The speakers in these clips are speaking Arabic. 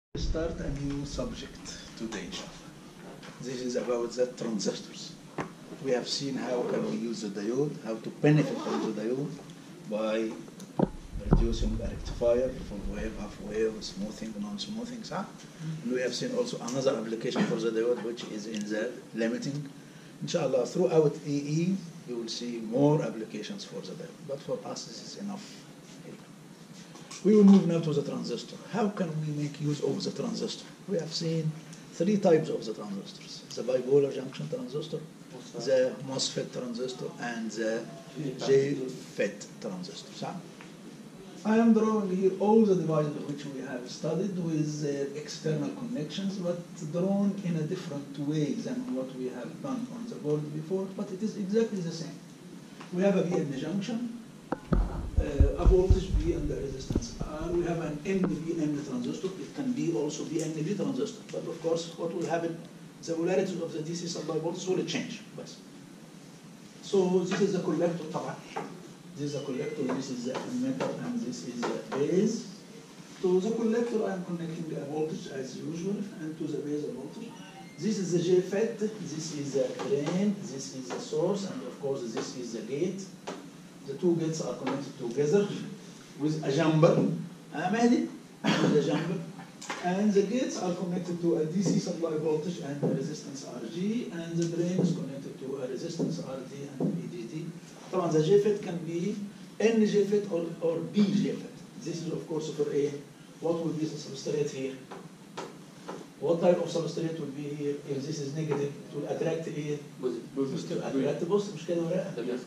Start a new subject today, inshallah. This is about the transistors. We have seen how can we use the diode, how to benefit from the diode by reducing a rectifier, full wave, half wave, smoothing, non-smoothing. And we have seen also another application for the diode, which is in the limiting. Inshallah, throughout EE, you will see more applications for the diode. But for us, this is enough. We will move now to the transistor. How can we make use of the transistor? We have seen three types of the transistors: the bipolar junction transistor, the MOSFET transistor, and the JFET transistor. I am drawing here all the devices which we have studied with external connections, but drawn in a different way than what we have done on the board before, but it is exactly the same. We have a VN junction, a voltage V and the resistance R. We have an NVN transistor. It can be also VNV transistor. But of course, what will happen, the polarity of the DC supply voltage will change. So this is the collector. This is the collector, this is the emitter, and this is the base. To the collector, I am connecting a voltage as usual, and to the base a voltage. This is the JFET, this is the drain, this is the source, and of course this is the gate. The two gates are connected together with a jumper, with a jumper, and the gates are connected to a DC supply voltage and a resistance RG, and the drain is connected to a resistance RD and VDD. The JFET can be N JFET or B JFET. This is of course for A. What will be the substrate here? What type of substrate will be here? If this is negative, it will attract A. Positive. Attract positive.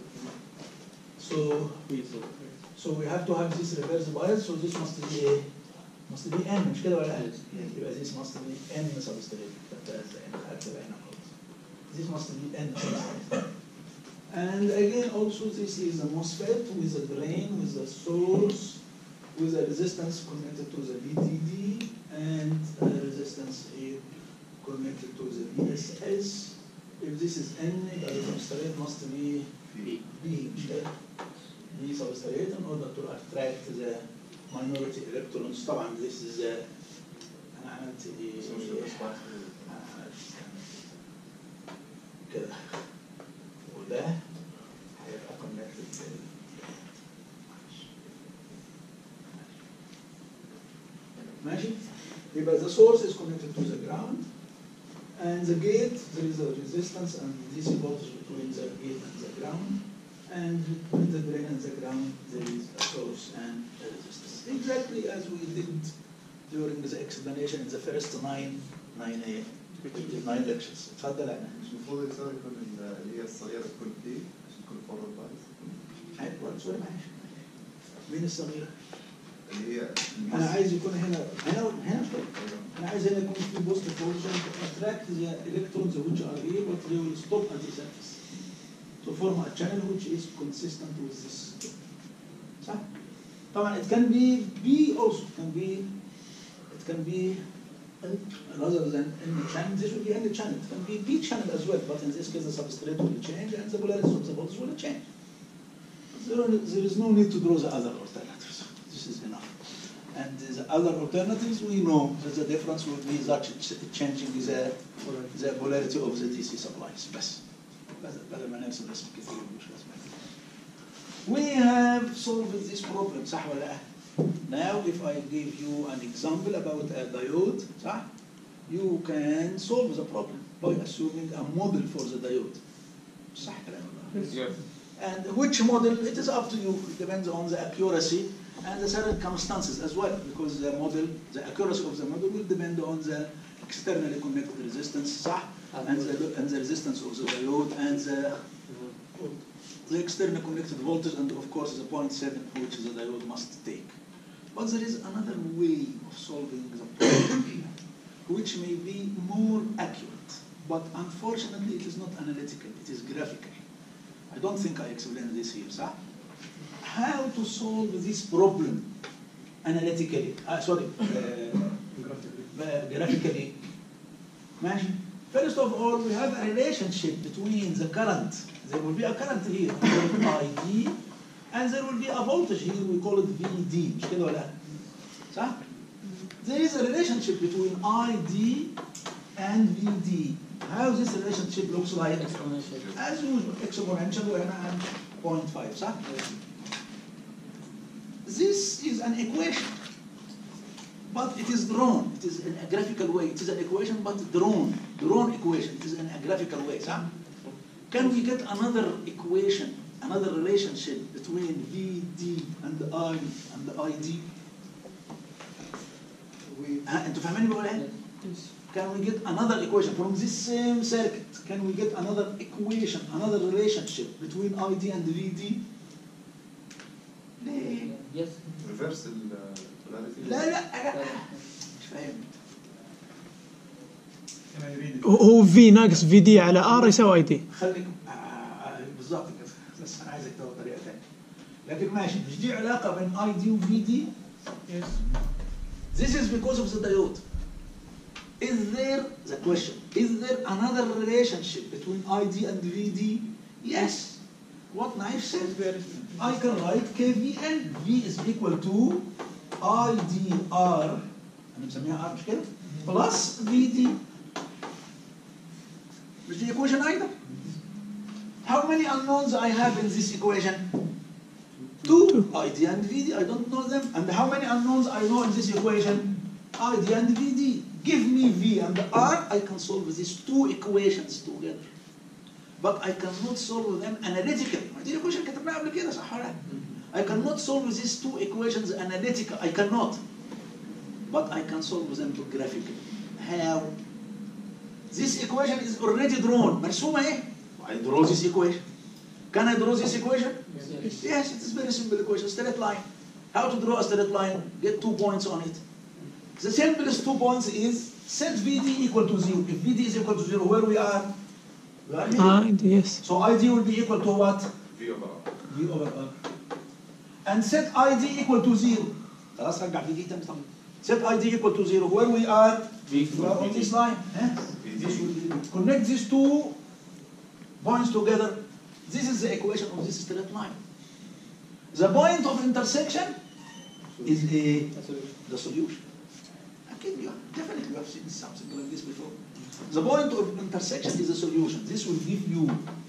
So we have to have this reverse bias, so this must be N, مش كده ولا يبقى this must be N substrate. This must be N substrate. And again, also this is a MOSFET with a drain, with a source, with a resistance connected to the VDD, and a resistance A connected to the VSS. If this is N, the substrate must be B substrate in order to attract the minority electrons. طبعا this is أنا عملت كده وده هيبقى connected. ماشي؟ يبقى the source is connected to the ground, and the gate there is a resistance and DC voltage between the gate and the ground. And between the drain and the ground, there is a source and a resistance. Exactly as we did during the explanation in the first nine lectures. اتفضل أنا. مش المفروض يصير يكون اللي هي الصغيرة تكون P عشان تكون فورورد بايس؟ أيوة سوري معلش. مين الصغيرة؟ اللي هي أنا عايز يكون هنا شوي. أنا عايز هنا يكون في positive voltage to attract the electrons which are here, but they will stop at the surface. To form a channel which is consistent with this. صح؟ طبعا it can be B also. It can be rather than N channel. This will be N channel. It can be B channel as well, but in this case the substrate will change and the polarity of the voltage will change. There is no need to draw the other alternatives. This is enough. And the other alternatives we know that the difference will be such changing the polarity of the DC supplies. بس. We have solved this problem, صح ولا لا? Now if I give you an example about a diode, صح? You can solve the problem by assuming a model for the diode. صح كلام؟ Yes. And which model, it is up to you. It depends on the accuracy and the circumstances as well, because the accuracy of the model will depend on the externally connected resistance, صح? And the resistance of the diode and the externally connected voltage, and of course the 0.7 which the diode must take. But there is another way of solving the problem which may be more accurate, but unfortunately it is not analytical, it is graphical. I don't think I explained this here, sir. How to solve this problem analytically, graphically. First of all, we have a relationship between the current. There will be a current here, ID, and there will be a voltage here, we call it VD. مش كده ولا لا؟ صح؟ there is a relationship between ID and VD. How this relationship looks like? As usual, exponential وهنا 0.5 صح? This is an equation, but it is drawn. It is in a graphical way. It is an equation, but drawn equation. It is in a graphical way. صح? Can we get another equation, another relationship between VD and I and ID? أنتوا فاهمين بقول إيه؟ Can we get another equation from this same circuit? Can we get another equation, another relationship between ID and VD? ليه؟ Yes. reverse polarity. لا مش فاهم. هو في ناقص في دي على ار يساوي اي دي. خليك بالضبط كده، بس انا عايزك تاخد طريقه ثانيه. لكن ماشي، مش دي علاقه بين اي دي وفي دي؟ Yes. This is because of the diode. Is there the question? Is there another relationship between ID and VD? Yes. What Naif said. I can write KVN. V is equal to IDR. أنا بسميها R مش كده؟ Plus VD. مش دي equation either. How many unknowns I have in this equation? Two. ID and VD. I don't know them. And how many unknowns I know in this equation? ID and VD. Give me V and R. I can solve these two equations together. But I cannot solve them analytically. دي equation كتبناها قبل كده صح ولا لا؟ I cannot solve these two equations analytically. I cannot. But I can solve them graphically. How? This equation is already drawn. مرسومة إيه؟ I draw this equation. Can I draw this equation? Yes. Yes, it is very simple equation. Straight line. How to draw a straight line? Get 2 points on it. The simplest 2 points is set VD equal to 0. If VD is equal to 0, where we are? We are here. Yes. So ID will be equal to what? V over R. V over R. And set ID equal to 0. خلاص رجع VD تاني طبعا. Set ID equal to 0. Where we are? We are on this line. This will be, connect these 2 points together. This is the equation of this straight line. The point of intersection is the solution. Okay, definitely you have seen something like this before. The point of intersection is the solution. This will give you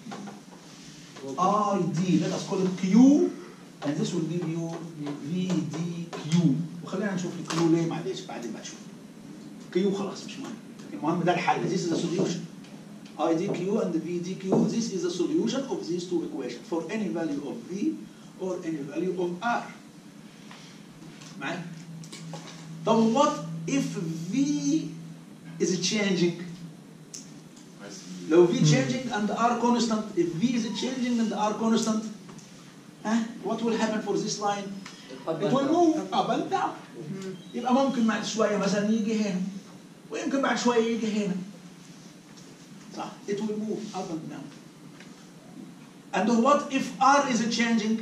ID, let us call it Q, and this will give you VDQ. وخلينا نشوف الQ ليه معلش بعدين ما تشوف. Q خلاص مش مهم. المهم ده الحل. This is the solution. IDQ and VDQ. This is the solution of these two equations for any value of V or any value of R. معايا؟ طب what if V is changing? I see. لو V changing and R constant, if V is changing and R constant, what will happen for this line? It will move up and down. يبقى ممكن بعد شوية مثلا يجي هنا ويمكن بعد شوية يجي هنا. صح؟ It will move up and down. And what if R is changing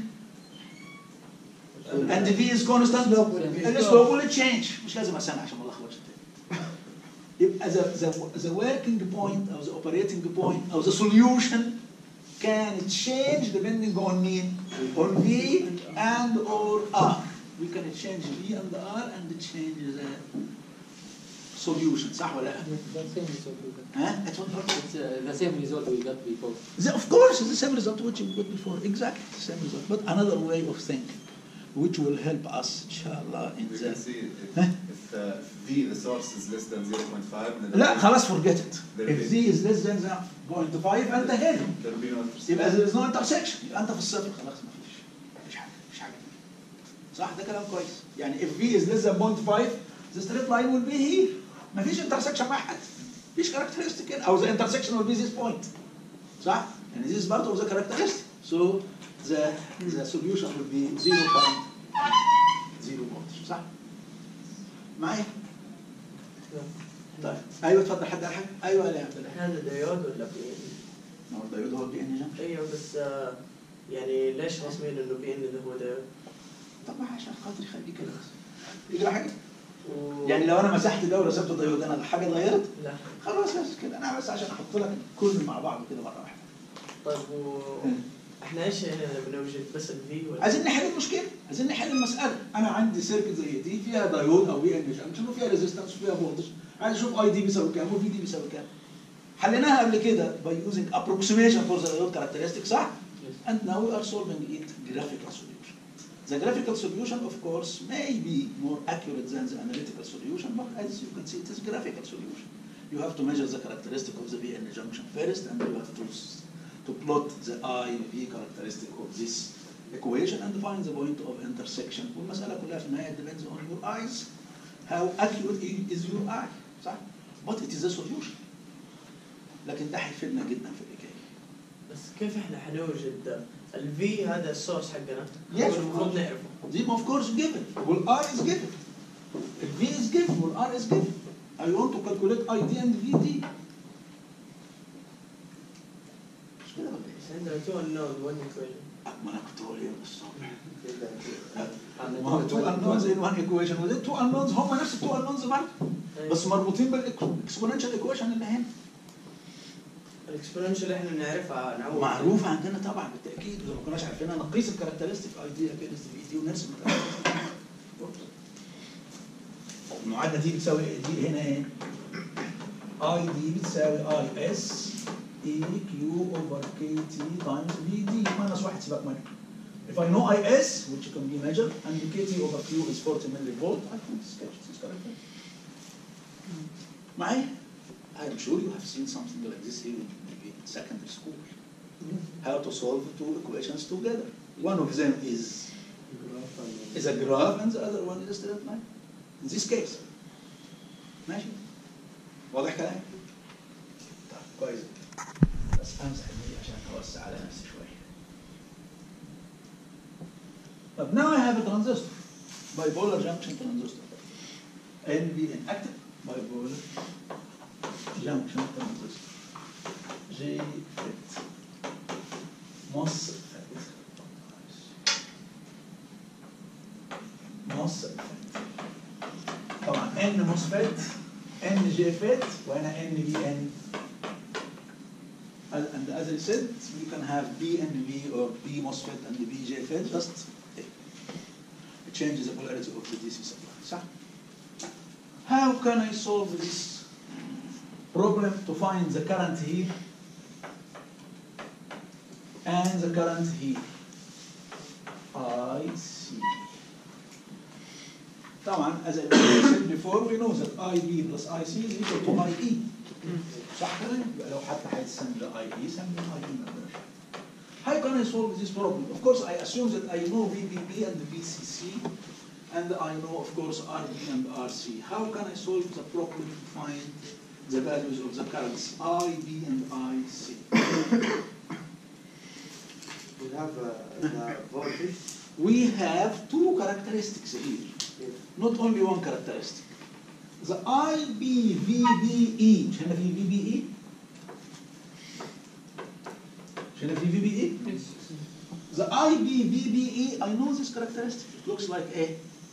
and V is constant? The slope will change. مش لازم أسمع عشان ما ألخبطش الدنيا. يبقى the working point or the operating point or the solution can change depending on mean on V and or R. We can change V and R and change the solution. صح ولا لا؟ The same result we got. ها؟ It's the same result we got before. Of course, it's the same result which we got before. Exactly the same result, but another way of thinking, which will help us, inshallah, in We the. can see if V, the source, is less than 0.5, then لا خلاص forget it. There If will Z is less than 0.5 أنت هنا. there will be no intersection. يبقى there is no intersection. يبقى أنت في الصفر خلاص مفيش حاجة. صح ده كلام كويس. يعني if V is less than 0.5, the straight line will be here. مفيش intersection واحد. مفيش characteristic هنا. أو the intersection will be this point. صح؟ يعني this is part of the characteristic. So the solution will be 0 current, 0 voltage. صح؟ معايا؟ طيب ايوه اتفضل حد قال حاجه؟ ايوه يا عبد الله. هذا ديود ولا بي ان؟ هو الديود هو البي ان جنكشن. ايوه بس يعني ليش رسمين انه بي ان ده هو ديود؟ طب ما عشان خاطر يخليه كده بس. يجرى حاجه؟ يعني لو انا مسحت ده ورسمت ديود انا حاجه اتغيرت؟ لا. خلاص بس كده انا بس عشان احط لك كل مع بعض كده مره واحده. طيب احنا ايش هنا بنوجد بس الفي ولا عايزين نحل المشكله، عايزين نحل المساله. انا عندي سيركت زي دي فيها دايود او في ان جنكشن وفيها ريزيستنس وفيها فولتج، عايز اشوف اي دي بيساوي كام وفي دي بيساوي كام. حليناها قبل كده by using approximation for the diode characteristic صح؟ And now we are solving it graphical solution. The graphical solution of course may be more accurate than the analytical solution, but as you can see it is graphical solution. You have to measure the characteristic of the VN junction first, and you have to plot the IV characteristic of this equation and find the point of intersection. والمسألة كلها في النهاية depends on your eyes. How accurate is your eye, صح؟ But it is a solution. لكن ده هيفيدنا جدا في الحكاية. بس كيف احنا حنوجد الفي هذا السورس حقنا؟ Yes, المفروض نعرفه. دي of course given. والR is given. V is given والR is given. I want to calculate ID and VD. مش كده ولا ايه؟ بس عندنا 2 unknown 1 equation. ما انا كنت بقول ايه من الصبح. ما هو 2 unknowns in one equation وده 2 unknowns هم نفس 2 unknowns برضه بس مربوطين بالاكسبوننشال ايكويشن اللي هنا. الاكسبوننشال احنا نعرفها نعوض. معروفه عندنا طبعا بالتاكيد، واذا ما كناش عارفينها نقيس الكاركترستيك اي دي اجينست في دي ونرسم الكاركترستيك. المعادله دي بتساوي دي هنا ايه؟ اي دي بتساوي اي اس اي كيو اوفر كي تي تايمز في دي ماينس 1 سيبك منه. If I know IS, which can be measured, and the KT over Q is 40 millivolt, I can sketch this character. معايا؟ I'm sure you have seen something like this even maybe in secondary school. How to solve two equations together. One of them is a graph and the other one is a straight line. In this case. ماشي؟ واضح كلامي؟ طيب كويس. بس امسح دي عشان اوسع على نفسي شويه. طب now I have a transistor. Bipolar junction transistor. NPN active bipolar junction transistor. JFET. MOSFET. MOSFET. طبعا N MOSFET N JFET وهنا NBN. And as I said, you can have BNB or B MOSFET and B JFET. Just it changes the polarity of the DC supply. So, how can I solve this problem to find the current here and the current here? IC. طبعا as I said before, we know that IB plus IC is equal to IE. صح كده؟ يبقى لو حتى هيتسمى IE سمي IE مباشر. How can I solve this problem? Of course, I assume that I know VBB and VCC, and I know, of course, RB and RC. How can I solve the problem to find the values of the currents IB and IC? We have the voltage. We have two characteristics here, not only one characteristic. The IB VBE, مش هنا في VBE؟ مش هنا في VBE؟ The IB VBE, I know this characteristic. It looks like a.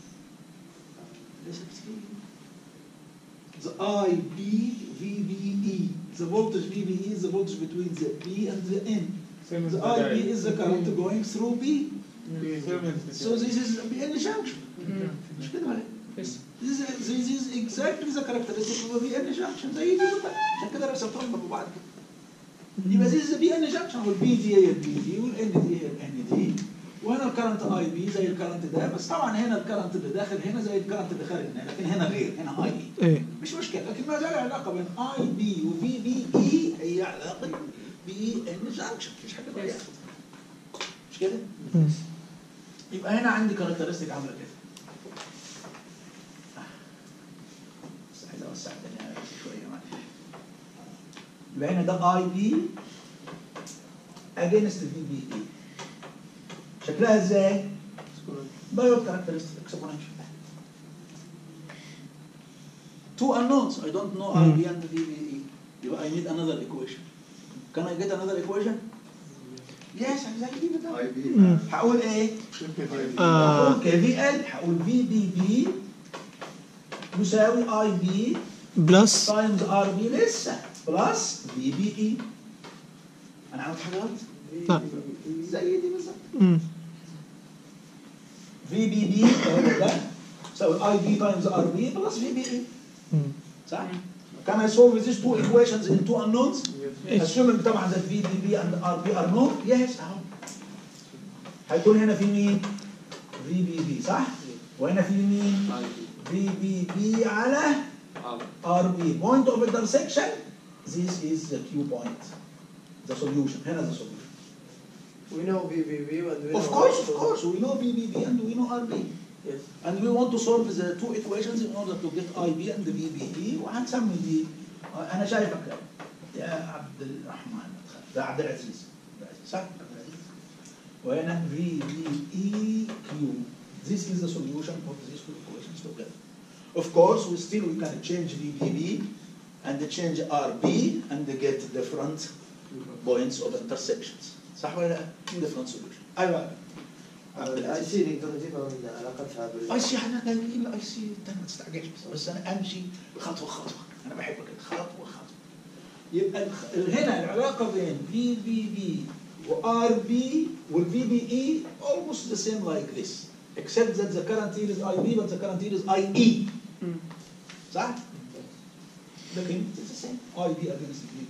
The IB VBE, the voltage VBE is the voltage between the B and the N. The IB is the current going through B. So this is a BN junction. مش كده ولا ايه؟ This is exactly the characteristic of a BN junction. زي دي بالظبط. عشان كده رسمتهم جنب بعض كده. يبقى this is a BN junction والبي دي هي البي دي والان دي هي الان دي. وهنا الكرنت اي بي زي الكرنت ده، بس طبعا هنا الكرنت اللي داخل هنا زي الكرنت اللي خارج هنا، لكن هنا غير، هنا اي بي. ايه مش مشكله، لكن ما زال العلاقه بين اي بي وفي بي اي هي علاقه بي ان جانكشن، مفيش حاجه اتغيرت. مش كده؟ يبقى هنا عندي كاركترستيك عامله كده. بس عايز اوسع الدنيا شويه معلش. يبقى هنا ده اي بي اجينست في بي اي. شكلها ازاي؟ دايود كاركترستيك اكسبوننشال. Two unknowns. I don't know RB and VBE. I need another equation. Can I get another equation? Yes, exactly. IB. هقول ايه؟ هقول KVL. هقول VBB يساوي IB بلس times RB لسه بلس VBE. أنا عملت حاجة غلط؟ لا. زي دي بالظبط. مم. في بي بي هو ده تساوي اي بي تايمز ار بي بلس في بي اي. مم. صح؟ Can I solve these two equations in two unknowns? Yes. Assuming طبعا that في بي بي and ار بي are known. Yes اهو. هيكون هنا في مين؟ في بي بي صح؟ وهنا في مين؟ في بي بي على ار بي. Point of intersection. This is the Q point. The solution. هنا the solution. We know VVV and we know... Of course, we know VBB and we know RB. Yes. And we want to solve the two equations in order to get IB and the VBB. وهنسمي دي أنا شايفك يا عبد الرحمن ده عبد العزيز صح؟ وهنا VBEQ. This is the solution of these two equations together. Of course, we can change VBB and change RB and get different points of intersections. صح ولا لا؟ different solution. ايوه. الاي سي نقدر نجيبها من علاقتها بال اي سي احنا قايلين الاي سي انت ما تستعجلش بس انا امشي خطوه خطوه انا بحب كده خطوه خطوه. يبقى هنا العلاقه بين في بي بي وار بي والفي بي اي almost the same like this except that the current here is IB but the current here is IE. صح؟ لكن it's the same IB against VB.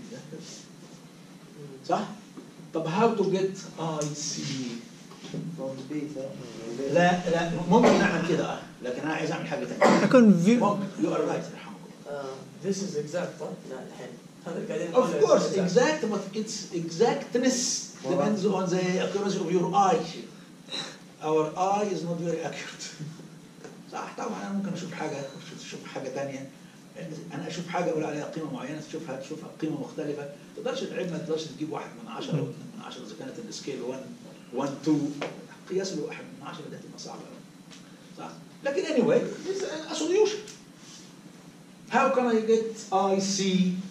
صح؟ طب how to get IC؟ from beta. لا ممكن نعمل كده لكن انا عايز اعمل حاجه ثانيه. يكون في ممكن you are right يرحمكم. This is exact لا الحين هذا قاعدين Of course exact but its exactness depends on the accuracy of your eye. Our eye is not very accurate. صح طبعا انا ممكن اشوف حاجه ثانيه. انا اشوف حاجه اقول عليها قيمه معينه تشوفها قيمه مختلفه. ما تقدرش تعيب ما تقدرش تجيب 1 من 10 او 2 من 10 اذا كانت السكيل 1 2 قياس له 1 من 10 ده هتبقى صعبه قوي. صح؟ لكن anyway it's a solution. How can I get IC؟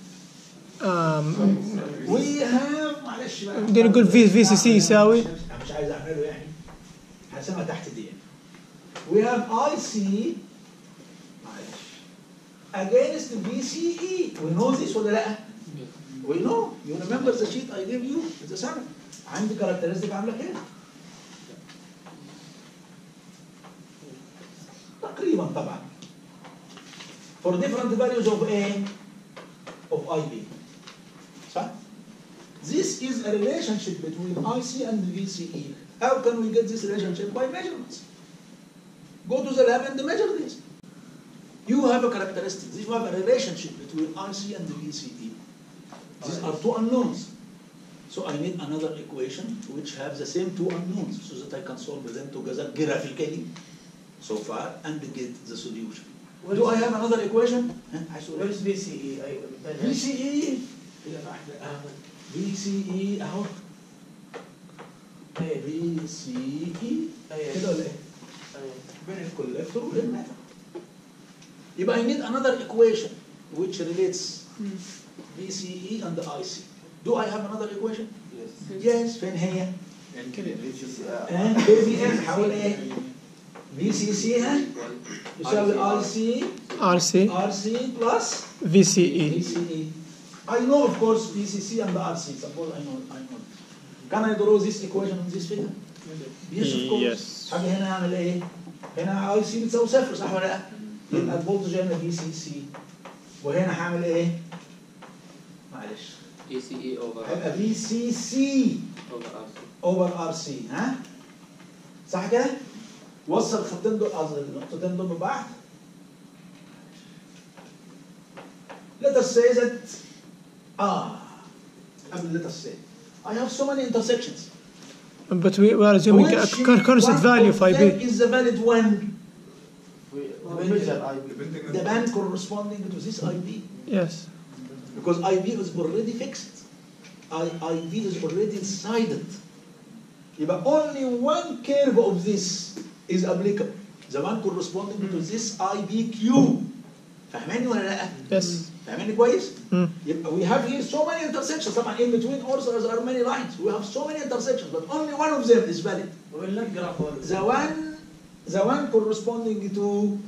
we have معلش بقى بدنا نقول في سي سي يساوي أنا مش عايز اعمله يعني هسميها تحت دي. We have IC معلش against VCE. We know this ولا لا؟ We know. You remember the sheet I gave you? It's a summary. عندي characteristic عامله كده. تقريبا طبعا. For different values of A of IB. صح؟ This is a relationship between IC and VCE. How can we get this relationship? By measurements. Go to the lab and measure this. You have a characteristic. You have a relationship between IC and the VCE. These are two unknowns. So I need another equation which have the same two unknowns so that I can solve them together graphically so far and get the solution. Do I have another equation? What is VCE? VCE VCE اهو VCE كده ولا ايه؟ بين الكولكتور والماتر. يبقى I need another equation which relates VCE and the IC. Do I have another equation? Yes. فين هي؟ KVM حول ايه؟ VCC ها؟ يساوي RC plus VCE. VCE. I know of course VCC and the RC. Suppose I know. Can I draw this equation in this figure? Yes of course. Yes. حاجة هنا أعمل إيه؟ هنا IC بتساوي 0 صح ولا لا؟ يبقى الفولتج هنا VCC وهنا هعمل إيه؟ معلش. ECE over هيبقى VCC over RC. over RC ها؟ صح كده؟ وصل الخطين دول قصدي النقطتين دول ببعض. Let us say that let us say I have so many intersections. But we are assuming a constant value of IB. Is the valid one We measure IB. the band corresponding to this IB? Yes. Because IB is already fixed. IB is already decided. يبقى only one curve of this is applicable. The one corresponding to this IBQ. فاهماني ولا لا؟ Yes. فاهماني كويس؟ Mm. يبقى we have here so many intersections. طبعا in between also there are many lines. We have so many intersections, but only one of them is valid. ولا جراف The one corresponding to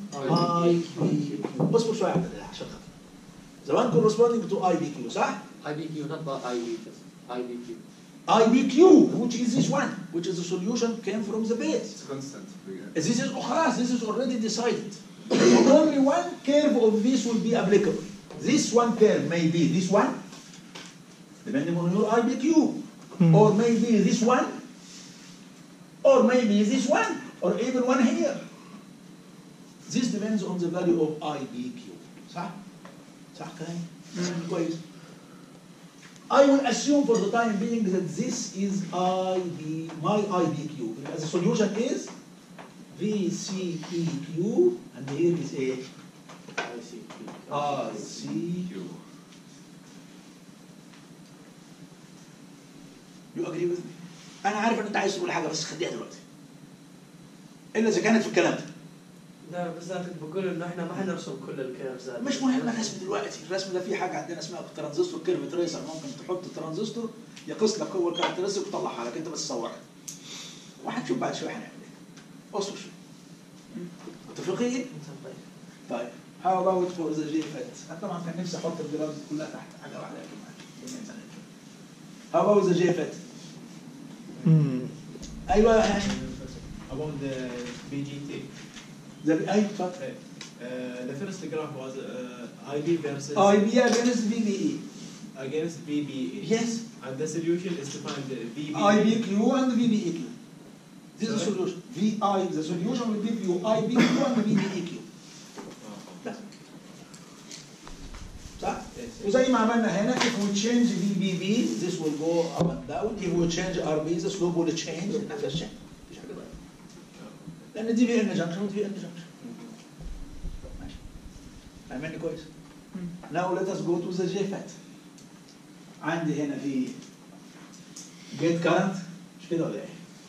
IBQ. اصبر شوية عبد الله عشان خاطر. The one corresponding to IBQ صح؟ IBQ not IB just IBQ. IBQ, which is this one, which is the solution came from the base. It's constant. This is خلاص, this is already decided. Only one curve of this will be applicable. This one curve may be this one, depending on your IBQ, or maybe this one, or maybe this one, or even one here. This depends on the value of IBQ. صح؟ صح كلام؟ كويس. I will assume for the time being that this is my IBQ. The solution is VCEQ, and here is a ICQ. You agree with me? أنا عارف إن أنت عايز تقول حاجة بس خليها دلوقتي. إلا إذا كانت في الكلام ده. لا بس أنا كنت بقول إنه إحنا ما حنرسم كل الكيرفز. مش مهم الرسم دلوقتي، الرسم ده فيه حاجة عندنا اسمها ترانزستور كيرف تريسر، ممكن تحط الترانزستور يقيس لك هو الكاركترستيك ويطلعها لك أنت بس صورها. وهنشوف بعد شوية هنعمل إيه. اصبر شوية. متفقين؟ طيب. How about for the JFET؟ أنا طبعا كان نفسي أحط الجرافز كلها تحت حاجة واحدة لكن ما How about the JFET؟ أيوه يعني. About the VGT. أيوه اتفضل. The first graph was IB versus against VBE. Against VBE. Yes. And the solution is to find the VBE. IBQ and VBEQ. This is the solution. The solution will give you IBQ and VBEQ. صح؟ وزي ما عملنا هنا if we change VBB this will go up and down. If we change RB the slope will change. نفس الشيء. مفيش حاجة ضايقة. لأن دي في إن جنكشن ودي في إن جنكشن. ماشي. فاهمني كويس؟ Now let us go to the JFET. عندي هنا في gate current مش كده ولا إيه؟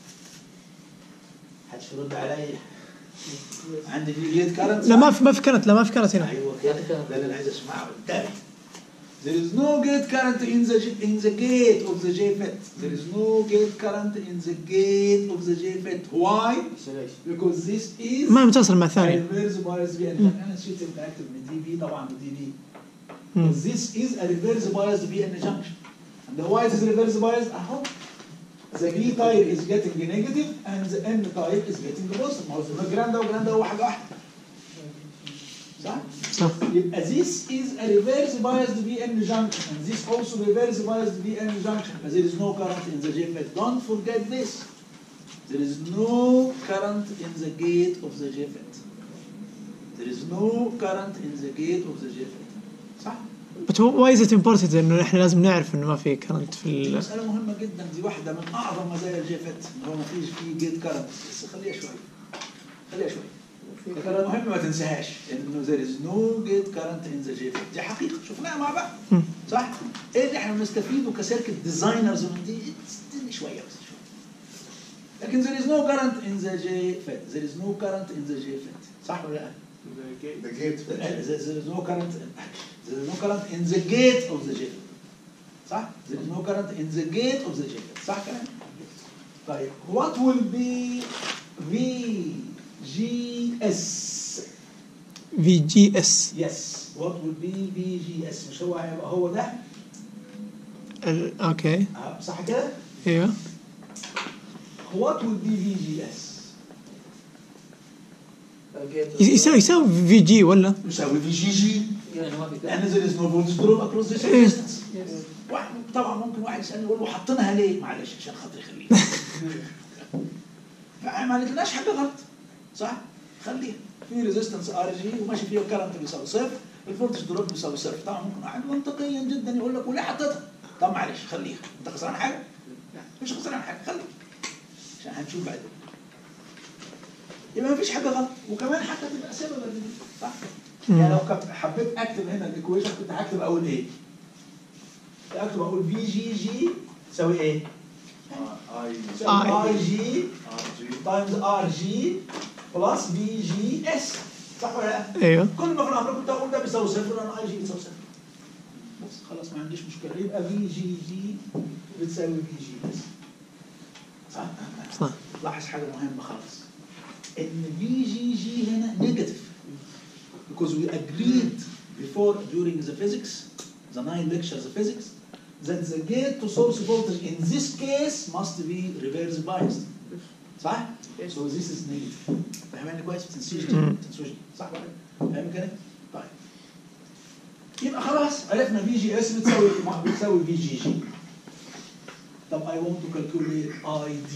محدش يرد عليا. عندي في gate current. لا ما في كرنت، لا ما في كرنت هنا. أيوه كده. ده اللي أنا عايز أسمعه قدامي. There is no gate current in the gate of the JFET. There is no gate current in the gate of the JFET. Why? Because this is ما متصل مع الثاني. reverse bias VN. أنا نسيت أكتب من دي بي طبعا ودي بي. This is a reverse biased VN junction. And why is reverse biased? أهو. The V type is getting negative and the N type is getting positive. ما هو الجراند وجراند هو حاجة واحدة. صح؟ صح. يبقى this is a reverse biased VN junction and this also reverse biased VN junction. But there is no current in the JFET. Don't forget this. There is no current in the gate of the JFET. There is no current in the gate of the JFET. صح؟ But why is it important إنه إحنا لازم نعرف إنه ما في كرنت في دي مسألة مهمة جدا، دي واحدة من أعظم مزايا الجيفت، إن هو ما فيش فيه جيت كارنت، بس خليها شوية. خليها شوية. لكن المهم ما تنساهاش إنه there is no gate current in the JFET، دي حقيقة شفناها مع بعض. صح؟ إيه اللي إحنا بنستفيده كسيركت ديزاينرز من دي؟ استني شوية بس شوية. لكن there is no current in the JFET، there is no current in the JFET، صح ولا لا؟ The gate. There is no current. There is no current in the gate of the JFET. صح؟ There is no current in the gate of the JFET. صح كلام؟ طيب what will be VGS؟ VGS. Yes. What will be VGS؟ مش هو هيبقى هو ده؟ أوكي. صح كده؟ أيوه. What will be VGS؟ يساوي VG ولا؟ يساوي VGG. لأن there is no voltage drop across this distance. طبعا ممكن واحد يسألني يقول له حاطينها ليه؟ معلش عشان خاطري خليها. فما قلتلناش حاجة غلط. صح؟ خليها. في ريزيستنس ار جي وماشي فيها الكرنت بيساوي صفر، الفولتج دروب بيساوي صفر. طبعا ممكن واحد منطقيا جدا يقول لك وليه حطيتها؟ طب معلش خليها. أنت خسران حاجة؟ لا مش خسران حاجة، خليها. عشان هنشوف بعدين. يبقى مفيش حاجة غلط، وكمان حتى تبقى سبب صح؟ يعني لو حبيت اكتب هنا الايكويشن كنت هكتب اقول ايه؟ اكتب اقول في جي جي تساوي ايه؟ اي جي تايمز ار جي بلس في جي اس، صح ولا لا؟ ايوه. كل ما في الامر كنت اقول ده بيساوي صفر لان اي جي بتساوي صفر. بس خلاص ما عنديش مشكله، يبقى في جي جي بتساوي في جي اس. صح؟ لاحظ حاجه مهمه خالص. ان في جي جي هنا نيجاتيف. Because we agreed before during the physics, the 9 lectures of physics, that the gate to source voltage in this case must be reverse biased. صح؟ Yes. So this is negative. فاهماني كويس؟ ما تنسيش دي. صح ولا لا؟ فاهم كده؟ طيب. يبقى خلاص عرفنا في جي اس بتساوي في جي جي. طب I want to calculate ID.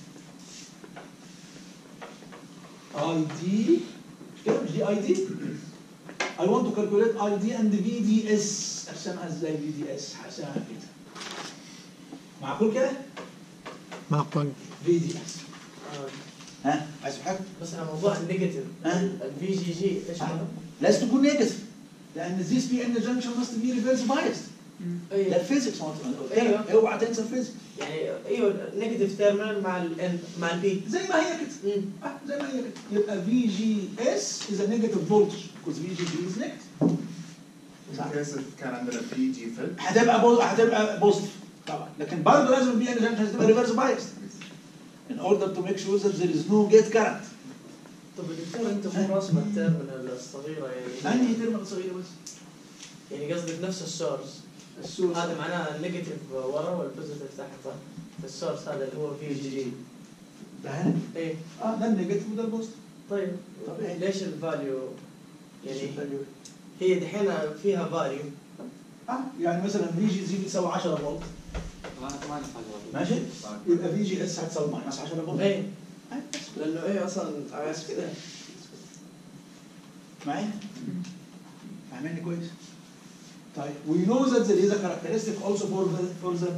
ID كده مش دي ID؟ I want to calculate ID and VDS. أرسمها ازاي VDS؟ هرسمها كده. معقول كده؟ معقول. VDS. ها؟ عايز حاجة؟ بس على موضوع النيجاتيف الفي جي جي ايش هذا؟ لازم تكون نيجاتيف لأن this PN junction must be reverse biased. ده ايوه الفيزيكس أيوه. اوعى تنسى الفيزيكس. يعني ايوه نيجاتيف تيرمينال مع ال مع البي. زي ما هي كده. زي ما هي كده. يبقى VGS is a negative voltage because VGG is negative. كاسف كان عندنا بي جي فيل. هتبقى بوزيتيف طبعا لكن برضه لازم البي ان جنكشن تبقى ريفرس بايست in order to make sure that there is no gate current. طب دكتور انت مو راسم التيرمينال الصغيره يعني انهي ترمينال صغيره بس؟ يعني قصدك نفس السورس السورس هذا معناه النيجاتيف ورا والبوزيتيف تحت صح؟ السورس هذا اللي هو في جي جي. ده هنا ايه ده النيجاتيف وده البوزيتيف. طيب طبيعي. ليش الفاليو يعني هي دحين فيها فاليو يعني مثلا في جي زي بتساوي 10 فولت ماشي؟ يبقى في جي اس هتساوي ماينس 10 فولت. ايه لانه ايه اصلا بس كده معايا؟ فاهميني كويس؟ طيب we know that there is a characteristic also for the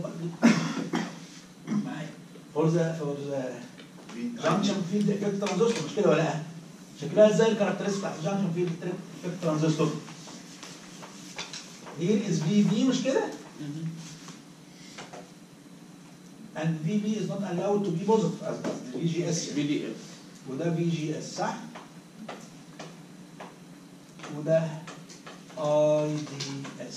معايا for the junction field effect transistor مش كده ولا لا؟ شكلها ازاي الكاركترستيك بتاعت الجنكشن field effect transistor؟ here is VB مش كده؟ and VB is not allowed to be positive as VGS VDS. وده VGS صح؟ وده IDS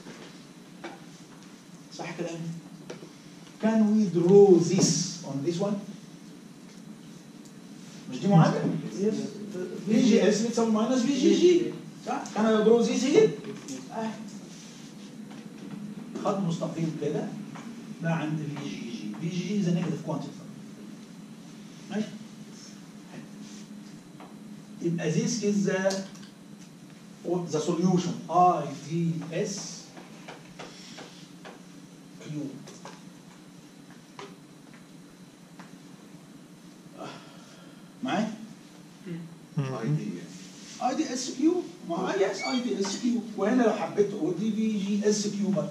صح كلامي؟ Can we draw this on this one؟ مش دي معادلة؟ VGS بتساوي minus VGG صح؟ Can I draw this here؟ خط مستقيم كده ده عند VGG VGG is a negative quantity ماشي؟ يبقى this is the solution IDS Q معايا؟ IDS Q ما يس IDS Q وهنا لو حبيت تقول دي VGS Q برضه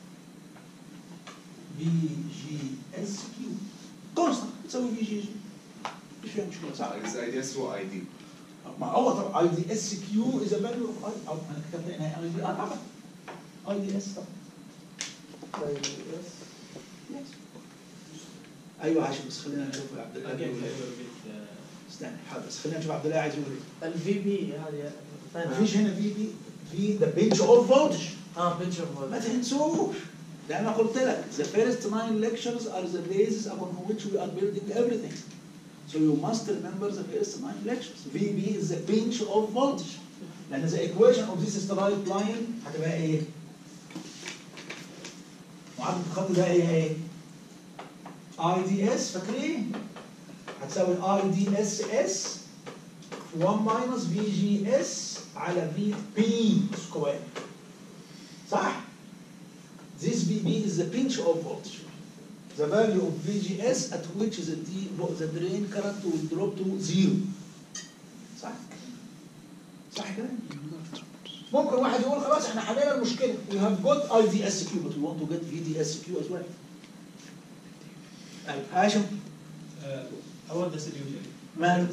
VGS Q كونستنت تساوي VGG مش فيها مشكلة صح؟ اي دي اس هو اي دي. ما هو طبعا اي دي اس كيو از فاليو اوف اي او انا كتبت هنا اي دي طبعا اي دي اس طبعا يس ايوه عشان بس خلينا نشوف عبد الله بيقول إيه. استنى حاضر بس خلينا نشوف عبد الله عايز يقول ايه. الفي بي هذه مفيش هنا في ذا بنش اوف فولتج بنش اوف ما تنسوش ده انا قلت لك the first 9 lectures are the basis upon which we are building everything. So you must remember the first 9 lectures. VB is the pinch of voltage. لأن the equation of this straight line هتبقى إيه؟ معادلة الخط ده إيه؟ IDS فاكرين؟ هتساوي IDSS 1 minus VGS على VP square. صح؟ This VB is the pinch of voltage. The value of VGS at which the drain current will drop to 0. صح؟ صح كده؟ ممكن واحد يقول خلاص احنا حلينا المشكلة. We have got IDSQ but we want to get VDSQ as well. طيب هاشم أود solution. ماله؟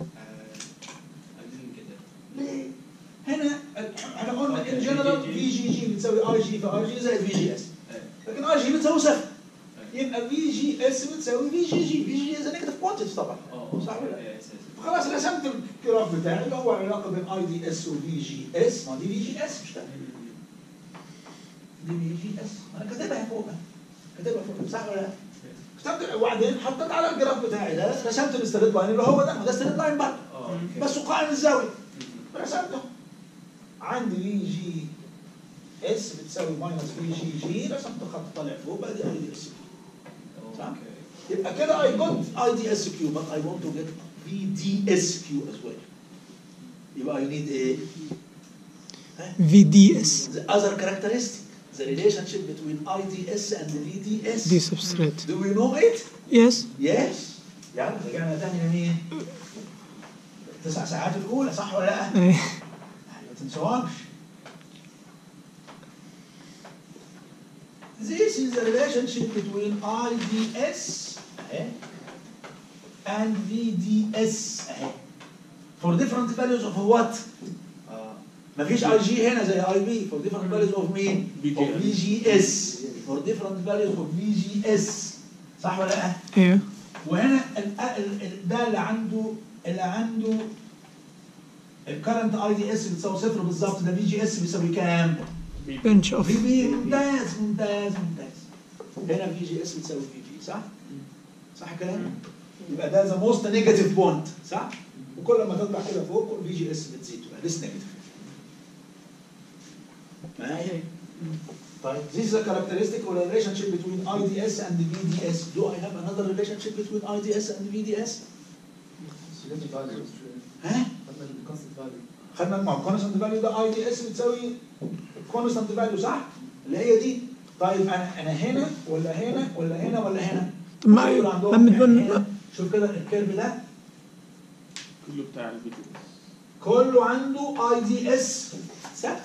I didn't get it. ليه؟ هنا احنا قلنا in general VGG بتساوي IG في IG زائد VGS. لكن IG بتساوي 0. يبقى في جي اس بتساوي في جي جي، في جي از نيجاتيف كوانتيتي طبعا صح ولا لا؟ خلاص رسمت الجراف بتاعي اللي هو علاقه بين اي دي اس وفي جي اس، ما دي في جي اس مش ده دي في جي اس انا كاتبها فوق كاتبها فوق صح ولا لا؟ كتبت وبعدين حطيت على الجراف بتاعي ده رسمت الستريت لاين اللي هو ده ما ده ستريت لاين برضه بس قائم الزاويه رسمته عندي في جي اس بتساوي ماينس في جي جي، رسمت خط طالع فوق بقى دي اي دي اس كيو. صح؟ يبقى كده I got IDSQ but I want to get VDSQ as well. يبقى you need a VDS the other characteristic, the relationship between IDS and VDS. دي substrate. Do we know it? Yes. Yes. يعني رجعنا تاني لمين؟ 9 ساعات الأولى صح ولا لا؟ إيه. ما تنسوهاش. This is the relationship between IDS and VDS for different values of what? مفيش اي جي هنا زي اي بي for different values of مين؟ of VGS for different values of VGS صح ولا لا؟ ايوه. وهنا ده اللي عنده الكرنت اي دي اس بتساوي صفر بالظبط، ده في جي اس بيساوي كام؟ بنش اوف. في بي. ممتاز ممتاز ممتاز. هنا في جي اس بتساوي في جي صح؟ صح كلام؟ يبقى ده ذا موست نيجاتيف بوينت صح؟ وكل ما تطلع كده فوق كل في جي اس بتزيد تبقى ذس نيجاتيف. معايا؟ طيب this is a characteristic or a relationship between IDS and VDS. Do I have another relationship between IDS and VDS؟ ها؟ خدنا مع constant value ده IDS بتساوي constant value صح؟ اللي هي دي. طيب انا هنا ولا هنا ولا هنا ولا هنا؟ ما شوف كده الكيرف ده كله بتاع الفيديو كله عنده IDS ثابت.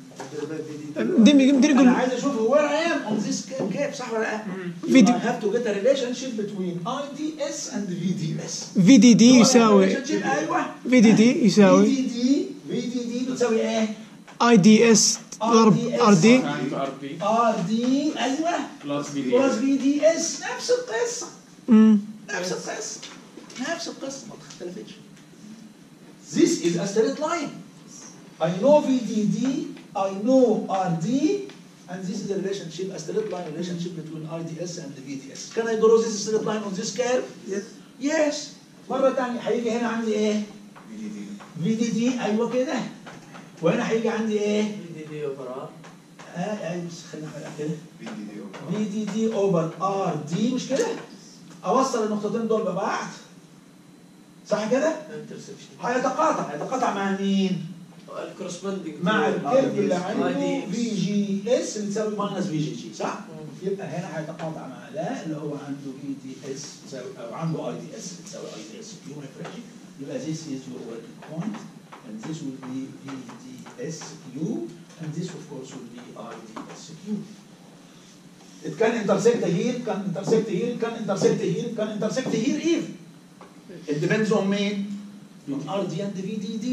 مدير انا يقول عايز اشوف where I am on this curve صح ولا لا؟ فيديو. I have to get a relationship between IDS and VDS. في دي دي يساوي ايوه في دي دي يساوي في دي دي بتساوي ايه؟ اي دي اس ضرب ار دي. ار دي ايوه بلس بلس في دي اس. نفس القصه نفس القصه نفس القصه ما اختلفتش. This is a straight line. I know VDD, I know RD, and this is the relationship, a straight line relationship between IDS and the VDS. Can I draw this straight line on this curve? Yes. Yes. مرة ثانية هيجي هنا عندي ايه؟ VDD ايوه كده. وهنا هيجي عندي ايه؟ VDD over R. ايوه بس خلينا نحرق كده. VDD over RD مش كده؟ اوصل النقطتين دول ببعض. صح كده؟ هيتقاطع مع مين؟ الكورسبوندينج مع الكيرف اللي عنده في جي اس بتساوي ماينس في جي جي صح؟ يبقى هنا هيتقاطع مع ده اللي هو عنده في دي اس بتساوي او عنده اي دي اس بتساوي اي دي اس كيو ما يفرقش. يبقى this is your working point and this will be VDSQ and this of course will be IDSQ. It can intersect here, can intersect here, can intersect here, can intersect here even. It depends on مين؟ on RD and VDD.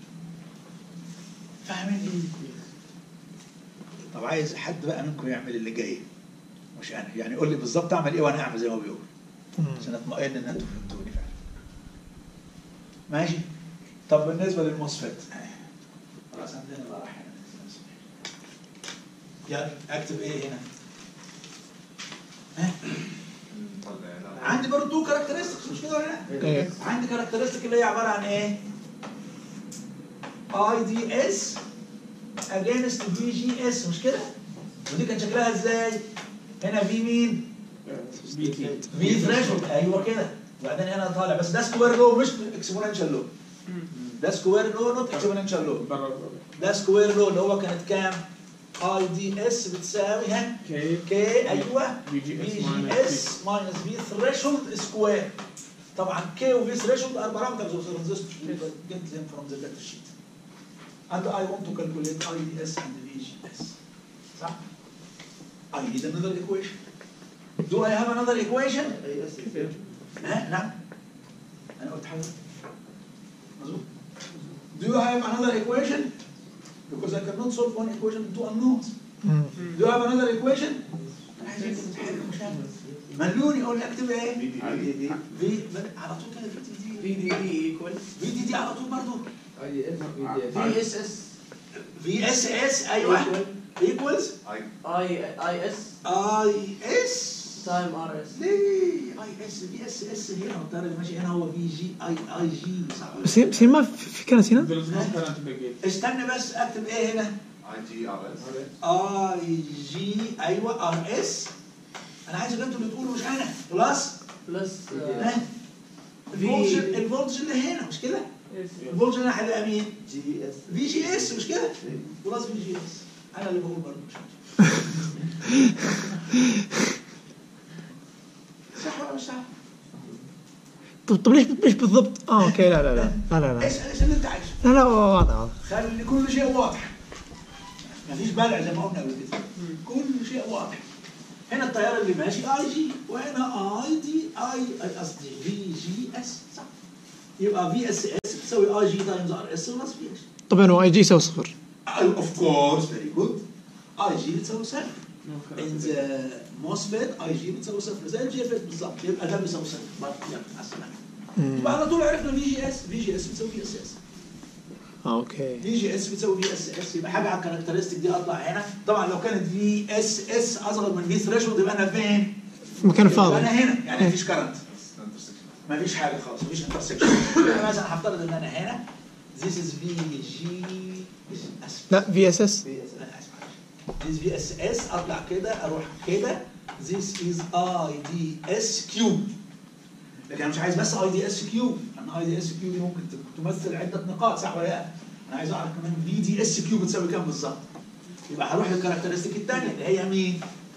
فاهمين ايه؟ طب عايز حد بقى منكم يعمل اللي جاي مش انا، يعني قول لي بالظبط اعمل ايه وانا اعمل زي ما بيقول عشان اطمئن ان انتوا فهمتوني فعلا. ماشي؟ طب بالنسبه للموسفيت خلاص عندنا بقى راح هنا. يلا اكتب ايه هنا؟ ها؟ عندي برضه تو كاركترستكس مش كده ولا لا؟ عندي كاركترستيك اللي هي عباره عن ايه؟ IDS against VGS مش كده؟ ودي كان شكلها ازاي؟ هنا في مين؟ في ثريشولد ايوه كده. وبعدين هنا طالع بس ده سكوير لو مش اكسبوننشال لو. ده سكوير لو نوت اكسبوننشال لو. ده سكوير لو اللي هو كانت كام؟ IDS بتساوي ها؟ كي ايوه VGS ماينس في ثريشولد سكوير. طبعا كي وفي ثريشولد ار بارامترز اوف ترانزستور. Get them from the data sheet. And I want to calculate IDS and VGS. صح؟ I need another equation. Do I have another equation? ها؟ نعم. أنا قلت حاجة. مظبوط. Do you have another equation? Because I cannot solve one equation with two unknowns. Do you have another equation? أنا عايز ملوني أقول لك اكتب إيه؟ في على طول كده VDD equal VDD على طول برضه. VSS VSS ايوه equals IS time RS. ليه VSS هنا والطيار اللي ماشي هنا هو اي جي صح؟ بس ما في كانت هنا؟ استنى بس اكتب ايه هنا؟ اي جي ايوه ار اس. انا عايز انتوا اللي تقولوا مش انا. بلس بلس الفولتج اللي هنا مش كده؟ الفولتج هنا هيبقى مين؟ في جي اس مش كده؟ بلس في جي اس. انا اللي بقول برضه مش انت. صح ولا مش صح؟ طب ليش بالضبط؟ اوكي لا اسال اللي انت عايزه. لا واضح. خلي كل شيء واضح. مفيش بلع زي ما قلنا قبل كده. كل شيء واضح. هنا التيار اللي ماشي اي جي، وهنا اي دي اي قصدي في جي اس صح. يبقى في اس اس تساوي اي جي تايمز ار اس بلس في اس. طبعا هو اي جي يساوي 0. اوف كورس فيري جود. اي جي بتساوي 0. ان ذا موسفيت اي جي بتساوي 0 زي الجي اف اس بالظبط. يبقى ده بيساوي 0. يلا مع السلامه. يبقى على طول عرفنا في جي اس. في جي اس بتساوي في اس اس. اوكي. في جي اس بتساوي في اس اس. يبقى حاجه على الكاركترستيك دي اطلع هنا. طبعا لو كانت في اس اس اصغر من في ثريشولد يبقى انا فين؟ في مكان فاضي. انا هنا يعني مفيش كرنت. مفيش حاجه خالص. مفيش انترسكشن. يعني مثلا هفترض ان انا هنا this is في جي اس. لا في اس اس. this في اس اس اطلع كده اروح كده this is اي دي اس كيوب. لكن انا مش عايز بس اي دي اس كيوب. لان اي دي اس كيوب دي ممكن تمثل عده نقاط صح ولا لا؟ انا عايز اعرف كمان في دي اس كيوب بتساوي كام بالظبط. يبقى هروح للكاركترستيك الثانيه اللي هي مين؟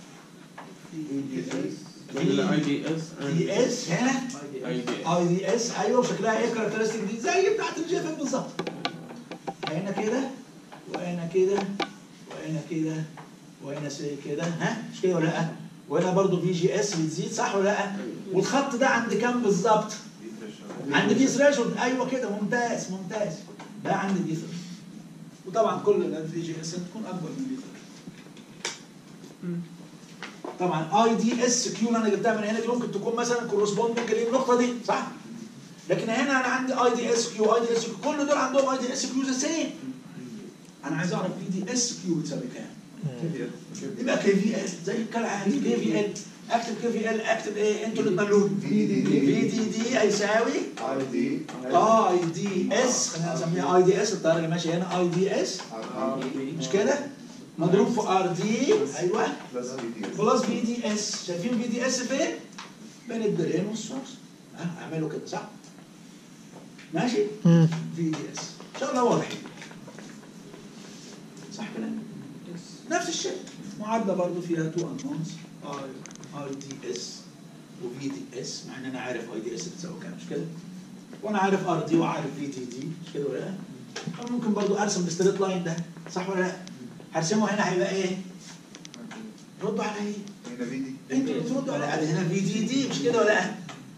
الاي دي اس دي اس هنا اي دي اس ايوه. وشكلها ايه الكاركترستيك دي؟ زي بتاعت الجي اف بالظبط. هنا كده وهنا كده وهنا كده وهنا كده ها مش كده ولا لا؟ وهنا برضو في جي اس بتزيد صح ولا لا؟ والخط ده عند كام بالظبط؟ عند في ثريشولد. ايوه كده ممتاز ممتاز. ده عند في ثريشولد. وطبعا كل الفي جي اس تكون اكبر من في ثريشولد. طبعا اي دي اس كيو اللي انا جبتها من هنا دي ممكن تكون مثلا كورسبوندنج للنقطه دي صح؟ لكن هنا انا عندي اي دي اس كيو اي دي اس كيو كل دول عندهم اي دي اس كيو ذا سيم. انا عايز اعرف في دي اس كيو بتساوي كام؟ يبقى كي في ال زي كالعاده كي في ال. اكتب كي في ال اكتب ايه؟ انتوا اللي تملوه. في دي دي هيساوي اي دي اس. خلينا نسميها اي دي اس. التيار اللي ماشي هنا اي دي اس مش كده؟ مضروب في ار دي ايوه بلس في دي اس. شايفين في دي اس فين؟ بين الدرين والسورس. اعملوا كده صح؟ ماشي؟ في دي اس ان شاء الله واضح صح كده؟ نفس الشيء. معادله برضه فيها 2 انونز اي دي اس وفي دي اس. مع ان انا عارف اي دي اس بتساوي كام مش كده؟ وانا عارف ار دي وعارف في دي دي مش كده ولا لا؟ ممكن برضه ارسم الستريت لاين ده صح ولا لا؟ هرسمه هنا هيبقى ايه؟ ردوا على ايه؟ هنا في دي. انتوا بتردوا على ادي هنا في دي دي مش كده ولا لا؟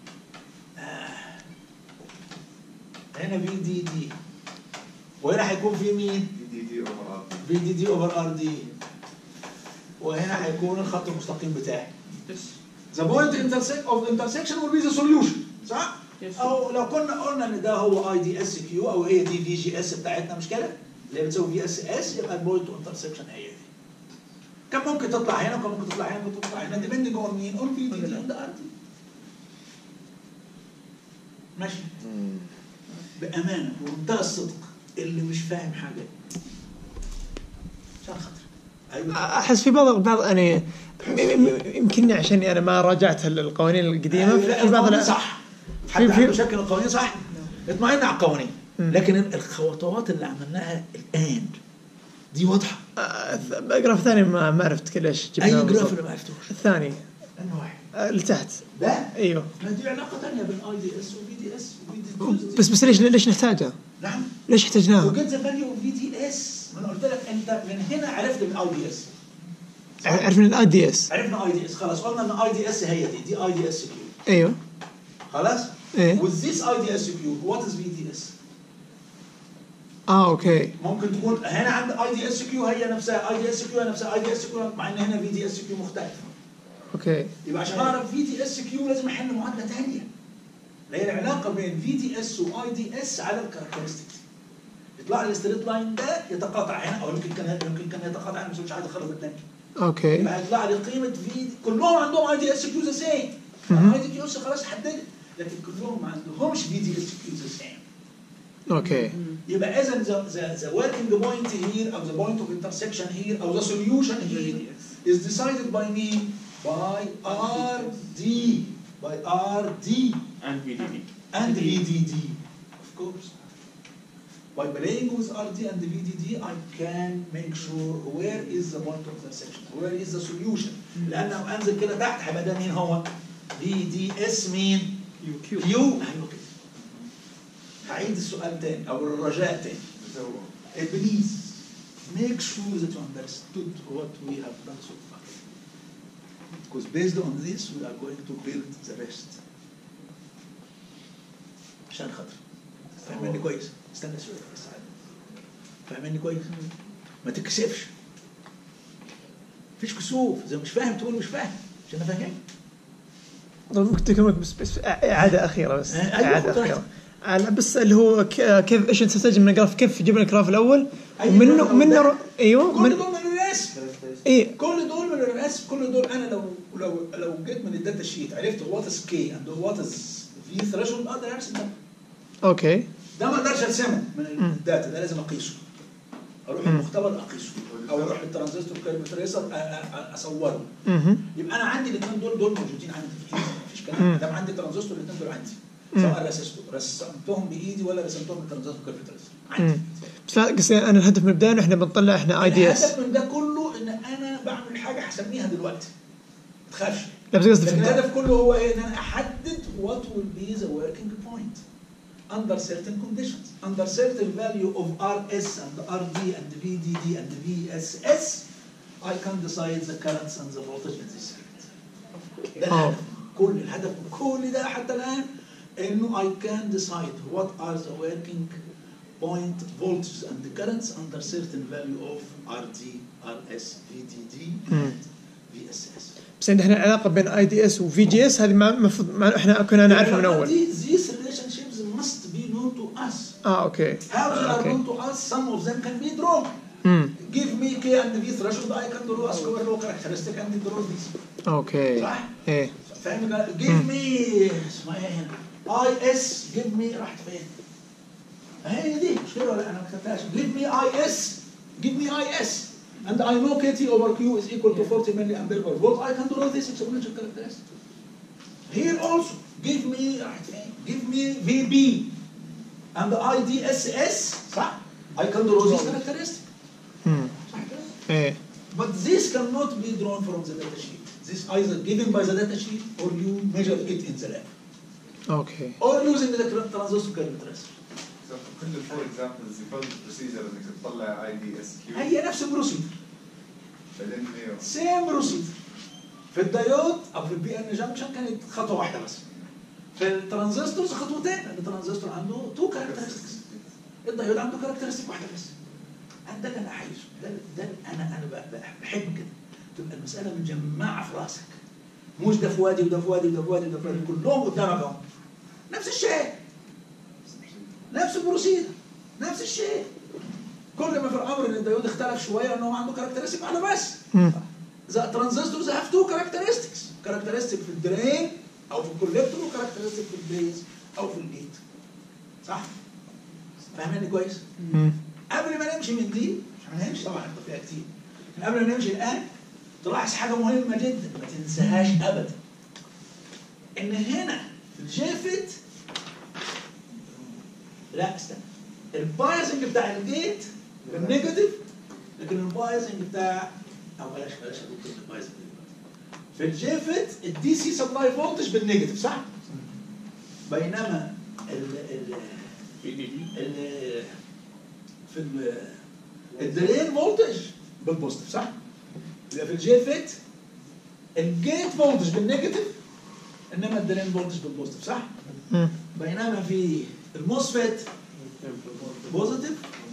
هنا في دي دي وهنا هيكون في مين؟ في دي دي اوفر ار دي. وهنا هيكون الخط المستقيم بتاعي. The point of intersection will be the solution صح؟ او لو كنا قلنا ان ده هو اي دي اس كيو او اي دي في جي اس بتاعتنا مش كده؟ اللي بتساوي في اس اس يبقى البوينت اوف انترسكشن هي دي. كان ممكن تطلع هنا وكان ممكن تطلع هنا وكان تطلع هنا ديبندنج اون مين؟ اون في دي اون ار دي. ماشي؟ بامانه بمنتهى الصدق اللي مش فاهم حاجه عشان خاطر ايوه احس في بعض يعني يمكن عشان انا ما راجعت القوانين القديمه. لا القوانين صح. حتى عنده شك ان القوانين صح. اطمئن على القوانين. لكن الخطوات اللي عملناها الان دي واضحه. جراف ثاني ما عرفت ليش جبناه. اي جراف اللي ما عرفتوش؟ الثاني انه واحد اللي تحت ده. ايوه ما دي علاقه ثانيه بين اي دي اس وفي دي اس وفي دي بس ليش نحتاجها؟ نعم ليش احتاجناها؟ وجيت ذا فاليو اوف في دي اس. ما انا قلت لك انت من هنا عرفت الاي دي اس. عرفنا الاي دي اس. عرفنا اي دي اس خلاص. قلنا ان اي دي اس هي دي اي دي اس كيو. ايوه خلاص. ايه with this IDS cube what is VDS؟ اوكي. ممكن تكون هنا عند IDS كيو هي نفسها IDS كيو نفسها IDS كيو مع ان هنا VDS كيو مختلف. اوكي. يبقى عشان اعرف VDS كيو لازم احل معادله ثانيه. اللي هي العلاقه بين VDS و IDS على الكاركترستكس. يطلع لي الستريت لاين ده يتقاطع هنا او يمكن كان يتقاطع هنا بس مش عايز اخرب الدنيا. اوكي. يبقى هيطلع لي قيمه في كلهم عندهم IDS كيو ذا سيم. IDS كيو خلاص حددت. لكن كلهم ما عندهمش في دي اس كيو ذا سيم. اوكي. يبقى اذا the working point here او the point of intersection here او the solution here is decided by me by RD And VDD. and VDD, of course. By playing with RD and VDD, I can make sure where is the point of intersection, where is the solution. لأن لو أنزل كده تحت هيبقى ده مين هو؟ VDS مين؟ UQ. يو. أيوه كده. هعيد السؤال تاني أو الرجاء تاني. Please make sure that you understood what we have done so far. Because based on this, we are going to build the rest. عشان خاطر فاهمني كويس؟ استنى شوية بس. فاهمني كويس؟ ما تكسفش. مفيش كسوف، إذا مش فاهم تقول مش فاهم، عشان أفهمك. ممكن تكلمك بس إعادة أخيرة بس. أيوة، إعادة خذ أخيرة. بس اللي هو كيف ايش نستنتج من الجراف، كيف جبنا الجراف الأول أيوة، ومنه ايوه كل دول من الرسم. ايه كل دول من الرسم، كل دول انا لو جيت من الداتا شيت عرفت وات از كي اند وات از في ثريشولد اقدر ارسم ده. اوكي. ده ما اقدرش ارسمه من الداتا، ده لازم اقيسه. اروح المختبر اقيسه او اروح للترانزستور كالكوليتر اصوره. يبقى انا عندي الاثنين دول موجودين عندي في ايدي، مفيش كلام. دام عندي ترانزستور الاثنين دول عندي، سواء رسمتهم بايدي ولا رسمتهم بالترانزستور كالكوليتر عندي. بس لا قصدي انا الهدف من البدايه احنا بنطلع احنا اي دي اس. الهدف من ده كله ان انا بعمل حاجه هسميها دلوقتي، ما تخافش. لا بس قصدي لكن الهدف كله هو ايه؟ ان انا احدد what will be the working point under certain conditions, under certain value of RS and RD and VDD and VSS, I can decide the currents and the voltage in this circuit. ده الهدف. كل الهدف من كل ده حتى الان انه I can decide what are the working point voltages and the currents under certain value of RD, RS, VDD and VSS. بس عندنا العلاقه بين اي دي اس وفي جي اس هذه ما احنا كنا نعرفها من اول. These relationships must be known to us. اوكي. How they are known to us, some of them can be drawn. Give me K and V threshold, I can draw a square law characteristic and draw this. اوكي. صح؟ ايه. فاهم؟ Give me اسمها ايه هنا؟ IS, give me راحت فين؟ هي دي مش كده ولا انا ما كتبتهاش. Give me IS, give me IS. And I know KT over Q is equal to 40 milliampere per volt. I can draw this exponential characteristic. Here also, give me VB and the IDSS. صح? I can draw this characteristic. صح كده؟ ايه. But this cannot be drawn from the data sheet. This either given by the data sheet or you measure it in the lab. اوكي. Or using the transistor calculator. So for كل الفور examples يفضل procedure انك تطلع IDSQ. هي نفس البروسيدر. بعدين سيم بروسيدر. في الديود او في البي ان جنكشن كانت خطوه واحده بس. في الترانزستورز خطوتين، لان الترانزستور عنده تو كاركترستكس. الديود عنده كاركترستيك واحده بس. ده اللي انا عايزه، ده انا بحب كده. تبقى المساله مجمعه في راسك. مش ده في وادي وده في وادي وده في وادي وده في وادي، كلهم قدامك اهو. نفس الشيء. نفس البروسيدر، نفس الشيء. كل ما في الامر ان الديود اختلف شويه انه عنده كاركترستيك واحده بس. The transistors have two characteristics. characteristic في الدرين او في الكوليكتور وكاركترستيك في البيز او في الجيت. صح؟ فاهميني كويس؟ قبل ما نمشي من دي، مش هنمشي طبعا هنبقى فيها كتير. قبل ما نمشي الان تلاحظ حاجه مهمه جدا ما تنساهاش ابدا. ان هنا في الجيفت لا استنى. البايزنج بتاع الجيت بالنيجاتيف، لكن البايزنج بتاع او بلاش اقول كده البايزنج في الجيفت الدي سي سبلاي فولتج بالنيجاتيف صح؟ بينما في الدرين فولتج بالبوزيتيف صح؟ يبقى في الجيفت الجيت فولتج بالنيجاتيف انما الدرين فولتج بالبوزيتيف صح؟ بينما في الموسفيت بوزيتيف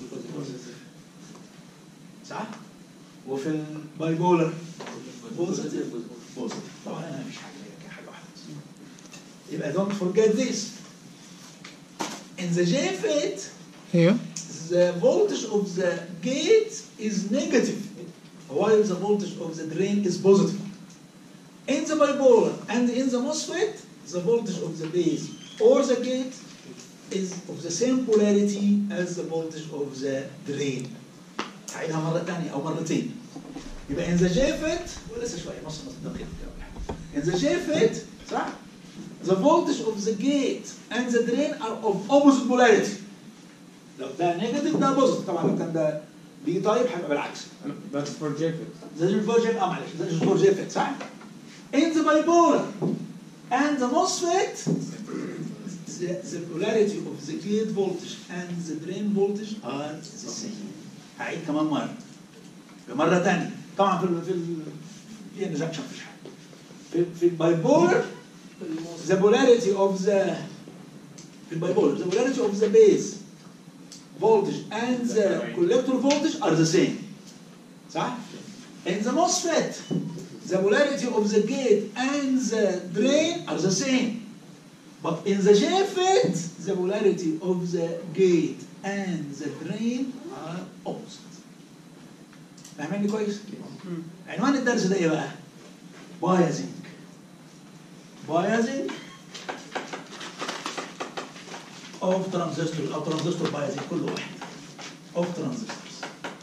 صح؟ وفي البايبولر بوزيتيف طبعا انا مش حاجه واحده يبقى don't forget this. In the JFET the voltage of the gate is negative while the voltage of the drain is positive. In the bipolar and in the MOSFET the voltage of the base or the gate is of the same polarity as the voltage of the drain. هعيدها مرة ثانية أو مرتين. يبقى in the JFET ولسه شوية نص دقيقة. In the JFET صح؟ The voltage of the gate and the drain are of opposite polarity. لو ده نيجاتيف ده بوزيتيف، طبعا لو كان ده بي تايب هيبقى بالعكس. That's for JFET. ده فور جيف معلش ده فور JFET صح؟ In the bipolar and the MOSFET the polarity of the gate voltage and the drain voltage are the same. هعيد كمان مرة ثانية. طبعا في انجكشن مفيش حاجة. في البايبولر the polarity of the base voltage and the collector voltage are the same. صح؟ In the MOSFET the polarity of the gate and the drain are the same. But in the JFET the polarity of the gate and the drain are opposite. فاهميني كويس؟ عنوان الدرس ده ايه بقى؟ biasing of transistor او transistor biasing كل واحد of transistors.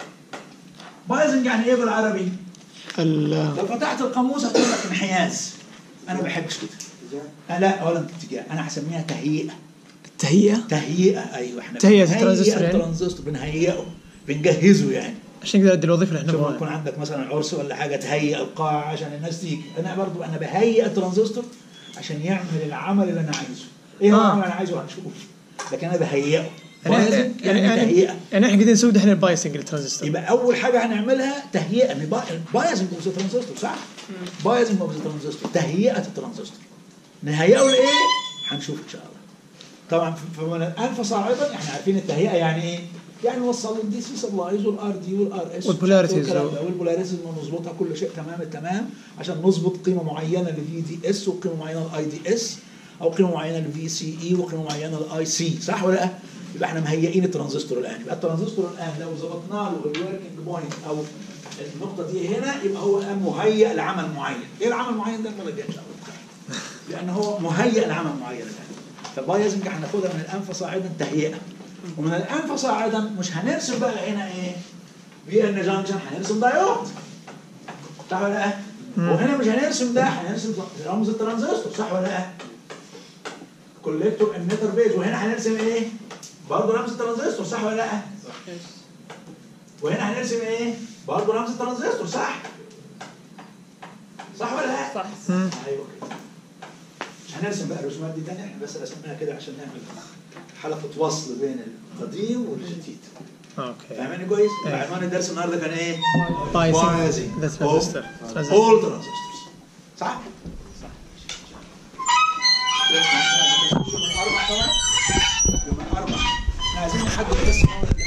biasing يعني ايه بالعربي؟ لو فتحت القاموس هتقول لك انحياز. انا ما بحبش كده. لا اولا اتجاه، انا هسميها تهيئه. تهيئه ايوه، احنا تهيئه الترانزستور يعني؟ الترانزستور بنهيئه بنجهزه يعني عشان كده ادي الوظيفه اللي احنا نبغاها. يكون عندك مثلا عرس ولا حاجه تهيئ القاعه عشان الناس تيجي. انا بهيئ الترانزستور عشان يعمل العمل اللي انا عايزه. ايه هو العمل اللي انا عايزه هنشوف، لكن انا بهيئه. يعني تهيئه. يعني احنا قاعدين نسوي احنا البايسنج للترانزستور. يبقى اول حاجه هنعملها تهيئه، بايزنج اوف ذا ترانزستور صح؟ بايزنج اوف ذا ترانزستور، تهيئه الترانزستور. نهيئه لايه؟ هنشوف ان شاء الله. طبعا فمن الان فصاعدا احنا عارفين التهيئه يعني ايه؟ يعني نوصل الدي سي سبلايز والار دي والار اس والبولاريتيز ونظبطها كل شيء تمام التمام عشان نظبط قيمه معينه لفي دي اس وقيمه معينه لاي دي اس او قيمه معينه لفي سي اي وقيمه معينه لاي سي، صح ولا لا؟ يبقى احنا مهيئين الترانزستور الان. يبقى الترانزستور الان لو ظبطنا له الوركينج بوينت او النقطه دي هنا يبقى هو الان مهيئ لعمل معين. ايه العمل المعين ده؟ المره الجايه ان شاء الله، لان هو مهيئ لعمل معين الان. فالبايزنج هناخدها من الان فصاعدا تهيئه، ومن الان فصاعدا مش هنرسم بقى هنا ايه؟ في ان جانكشن، هنرسم دايود صح ولا لا؟ وهنا مش هنرسم ده، هنرسم رمز الترانزستور صح ولا لا؟ كوليكتور اميتر بيز، وهنا هنرسم ايه؟ برضه رمز الترانزستور صح ولا لا؟ صح. وهنا هنرسم ايه؟ برضه رمز الترانزستور صح؟ صح ولا لا؟ صح. ايوه كده. مش هنرسم بقى الرسومات دي تاني، احنا بس رسمناها كده عشان نعمل حلقة وصل بين القديم والجديد. اوكي. فاهماني كويس؟ عنوان الدرس النهارده كان ايه؟ بايزنج ذا ترانزستور. اول ترانزستورز. صح؟ صح. يوم الأربعاء طبعا. يوم الأربعاء. احنا عايزين نحدد بس